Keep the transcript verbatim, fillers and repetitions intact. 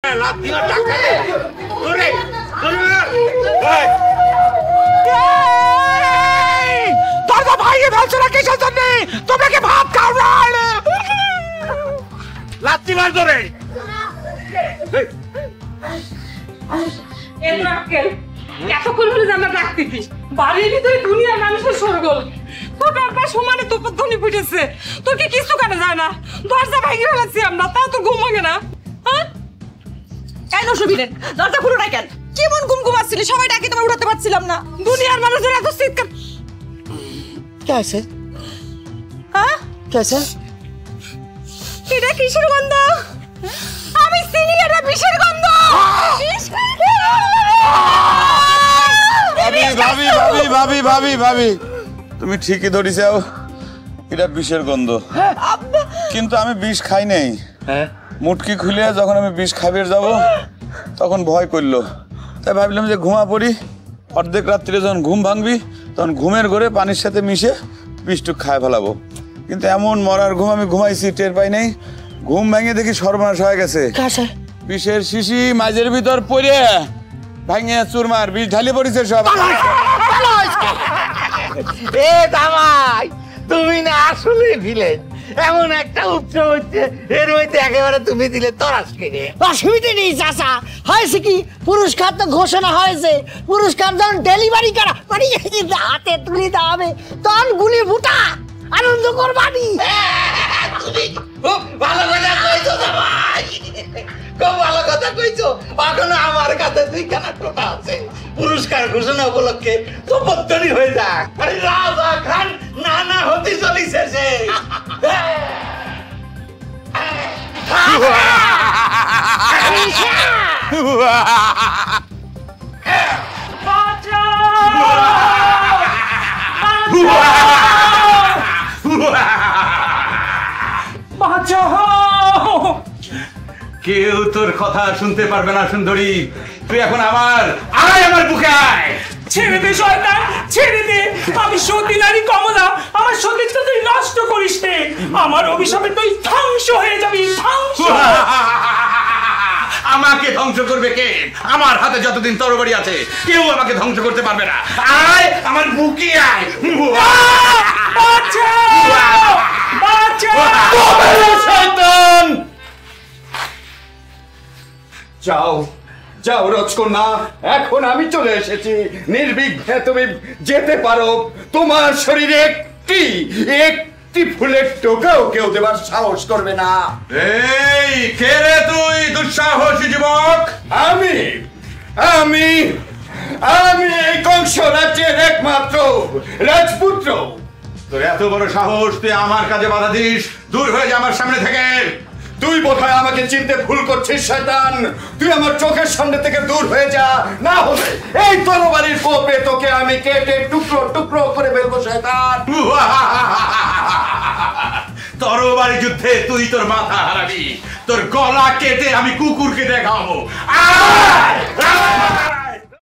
দরজা ভাইয়ে ফেলছো না কিসের জন্য? তুমি কি ভাত খাও না? লাত্তি মার ধরে এতক্ষণ হলে আমরা ডাকতেছি বাড়ির ভিতরে দুনিয়ার মানুষের সরগোল। তোর বারবার সমানে তোর ধ্বনি ফুটেছে। তোর কি কিছু কানে যায় না? দরজা ভেঙে ফেলাচ্ছি আমরা, তাও তোর ঘুম ভাঙে না? হ্যাঁ কেন শুবিলেন? দরজা খুলো না কেন? কেমন ঘুম ঘুমাচ্ছিলি? সবাই ডাকি তোমার উঠাতে পারছিলাম না। দুনিয়ার মানুষের এত চিৎকার কে আছে? হ্যাঁ কে আছে? এটা কিসের গন্ধ? আমি চিনি এটা বিষের গন্ধ। ভাবি ভাবি ভাবি ভাবি ভাবি ভাবি তুমি ঠিকই ধরিছাও, এটা বিষের গন্ধ। কিন্তু আমি বিষ খাই নাই। মুটকি খুলে যখন আমি বিষ খাইবে যাব তখন ভয় করলো, তাই ভাবলাম যে ঘুমা পড়ি। অর্ধেক রাত্রে যখন ঘুম ভাঙবি তখন ঘুমের ঘরে পানির সাথে মিশে বিষটুক খায় ফেলাবো। কিন্তু এমন মরার ঘুম আমি ঘুমাইছি, টের পাই নাই। ঘুম ভেঙে দেখি সর্বনাশ হয়ে গেছে। বিষের শিশি মাঝের ভিতর পড়ে ভাঙে চুরমার বিষ ঢালি পড়েছে সব। এ দামাই, তুমি না আসলে ভিলেন। এমন একটা উৎসব হচ্ছে, এর মধ্যে একেবারে তুমি দিলে তরাস কিনে। অসুবিধা নেই চাচা, হয়েছে কি পুরস্কার তো ঘোষণা হয়েছে। পুরস্কার যখন ডেলিভারি করা মানে হাতে তুলে দেওয়া হবে তখন গুলি ফুটা আনন্দ করবানি। খুব ভালো কথা কইছো দামাই, খুব ভালো কথা কইছো। এখনো আমার কাছে দুইখানা টোটা আছে। পুরস্কার ঘোষণা উপলক্ষে তো বদলি হয়ে যাক। আরে রাজা খান না না হতে চলিছে সে। কেউ তোর কথা শুনতে পারবে না সুন্দরী। তুই এখন আমার আয় আমার বুকে আয়। ছেড়ে দে শয়তান, ছেড়ে দে। আমি সতী নারী কমলা, আমার সতীত্ব তুই নষ্ট করিস নে। আমার অভিশাপে তুই ধ্বংস হয়ে যাবি, ধ্বংস। আমাকে ধ্বংস করবে কে? আমার হাতে যতদিন তরবারি আছে কেউ আমাকে ধ্বংস করতে পারবে না। আয় আমার বুকে আয়। বাঁচাও, বাঁচাও। শয়তান যাও যাও রাজকন্যা, এখন আমি চলে এসেছি। নির্বিঘ্নে তুমি যেতে পারো। তোমার শরীরে একটি একটি ফুলের টোকাও কেউ দেবার সাহস করবে না। এই কে রে তুই দুঃসাহসী যুবক? আমি আমি আমি এই কংস রাজ্যের একমাত্র রাজপুত্র। তোর এত বড় সাহস, তুই আমার কাজে বাধা দিস? দূর হয়ে যা আমার সামনে থেকে। তুই বোধহয় আমাকে চিনতে ভুল করছিস শয়তান। তুই আমার চোখের সামনে থেকে দূর হয়ে যা, না হলে এই তরবারির কোপে তোকে আমি কেটে টুকরো টুকরো করে ফেলবো শয়তান। তরবারি যুদ্ধে তুই তোর মাথা হারাবি, তোর গলা কেটে আমি কুকুরকে দেখাবো। আয়!